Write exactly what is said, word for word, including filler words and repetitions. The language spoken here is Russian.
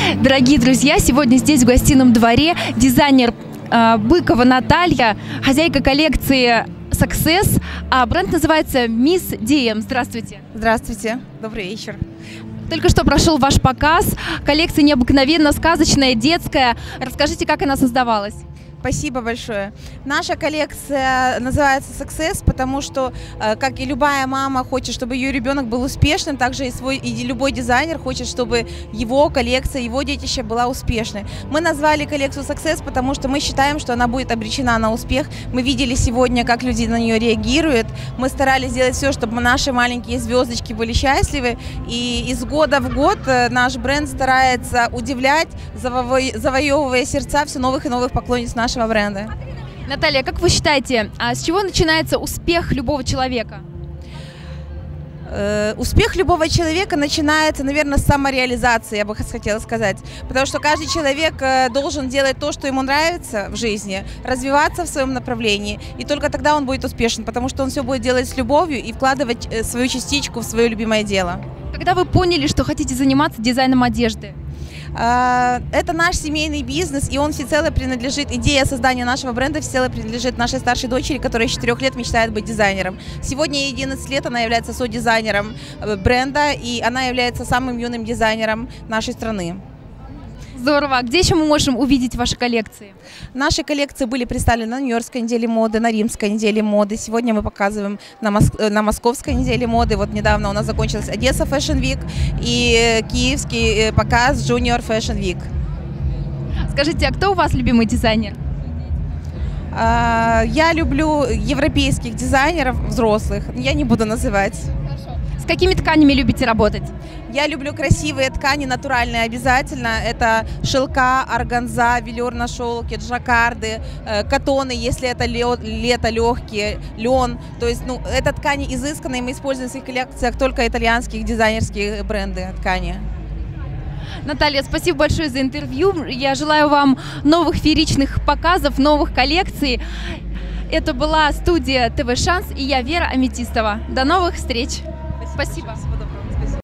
Дорогие друзья, сегодня здесь в гостином дворе дизайнер э, Быкова Наталья, хозяйка коллекции Success, а бренд называется Мисс ди эм. Здравствуйте. Здравствуйте, добрый вечер. Только что прошел ваш показ. Коллекция необыкновенно сказочная, детская. Расскажите, как она создавалась? Спасибо большое. Наша коллекция называется Success, потому что, как и любая мама хочет, чтобы ее ребенок был успешным, также и, свой, и любой дизайнер хочет, чтобы его коллекция, его детище была успешной. Мы назвали коллекцию Success, потому что мы считаем, что она будет обречена на успех. Мы видели сегодня, как люди на нее реагируют. Мы старались сделать все, чтобы наши маленькие звездочки были счастливы. И из года в год наш бренд старается удивлять, заво- завоевывая сердца все новых и новых поклонниц нашего нашего бренда. Наталья, как вы считаете, а с чего начинается успех любого человека? Э, успех любого человека начинается, наверное, с самореализации, я бы хотела сказать. Потому что каждый человек должен делать то, что ему нравится в жизни, развиваться в своем направлении, и только тогда он будет успешен, потому что он все будет делать с любовью и вкладывать свою частичку в свое любимое дело. Когда вы поняли, что хотите заниматься дизайном одежды? Это наш семейный бизнес, и он всецело принадлежит, идея создания нашего бренда всецело принадлежит нашей старшей дочери, которая с четырёх лет мечтает быть дизайнером. Сегодня ей одиннадцать лет, она является содизайнером бренда, и она является самым юным дизайнером нашей страны. Здорово. А где еще мы можем увидеть ваши коллекции? Наши коллекции были представлены на Нью-Йоркской неделе моды, на Римской неделе моды. Сегодня мы показываем на, Моск... на Московской неделе моды. Вот недавно у нас закончилась Одесса Fashion Week и киевский показ Junior Fashion Week. Скажите, а кто у вас любимый дизайнер? Я люблю европейских дизайнеров, взрослых. Я не буду называть. С какими тканями любите работать? Я люблю красивые ткани, натуральные обязательно. Это шелка, органза, велюр на шелке, джаккарды, э, катоны, если это лед, лето, легкие, лен. То есть, ну, это ткани изысканные, мы используем в своих коллекциях только итальянских дизайнерские бренды ткани. Наталья, спасибо большое за интервью. Я желаю вам новых фееричных показов, новых коллекций. Это была студия ТВ Шанс, и я Вера Аметистова. До новых встреч. Спасибо. Спасибо.